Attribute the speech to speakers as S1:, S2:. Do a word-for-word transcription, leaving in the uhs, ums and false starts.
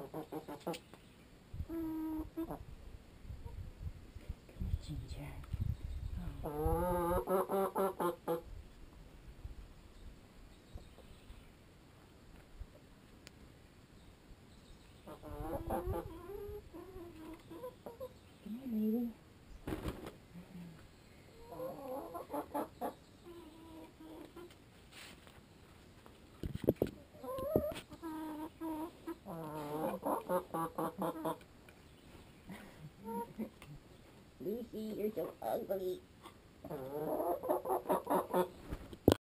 S1: Ginger. Oh. Come here, lady. Lucy, you're so ugly.